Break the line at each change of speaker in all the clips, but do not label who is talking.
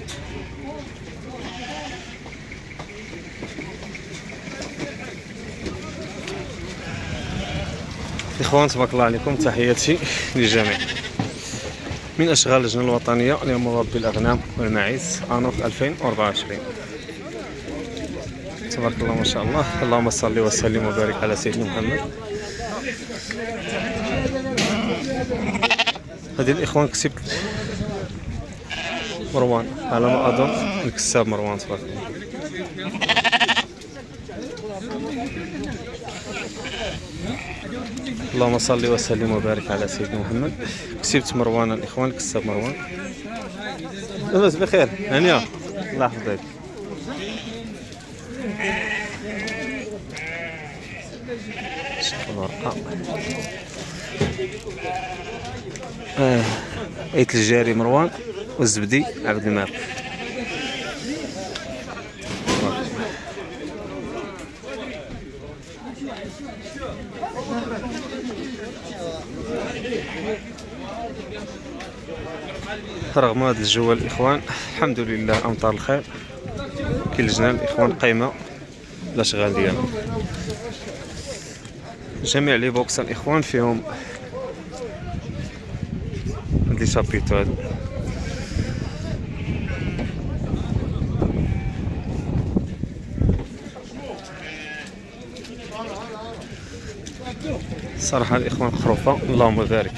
إخوان تبارك الله عليكم، تحياتي للجميع. من أشغال اللجنة الوطنية لمربي الأغنام والماعز أنوف 2024. تبارك الله ما شاء الله، اللهم صل وسلم وبارك على سيدنا محمد. هذه الإخوان كسبت مروان على ما أظن، الكساب مروان تبارك الله. اللهم صل وسلم وبارك على سيدنا محمد. كسبت مروان الإخوان، الكساب مروان. لاباس بخير؟ هانية الله يحفظك. شوفوا الورقة. عيت الجاري مروان والزبدي عبد المالك. رغم هذا الجو الإخوان الحمد لله أمطار الخير. كي اللجنة الإخوان قايمة الأشغال ديالها. جميع لي بوكس الإخوان فيهم هاد لي شابيتو هادو. صراحة الإخوان خروفة اللهم بارك.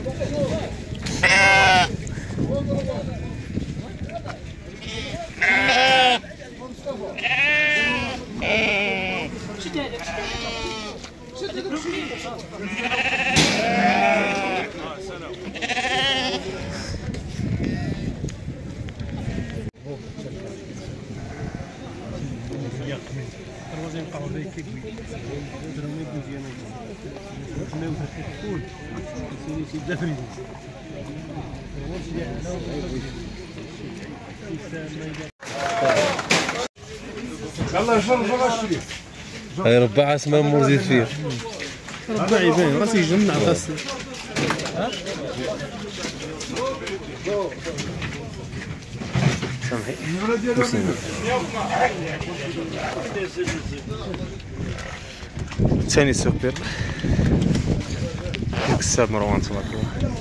هاي ربع اسمه موزيد فيه
ربع يبين راسي يجمع بس.
سامحي ثاني سوبر الكساب مروان تبارك الله.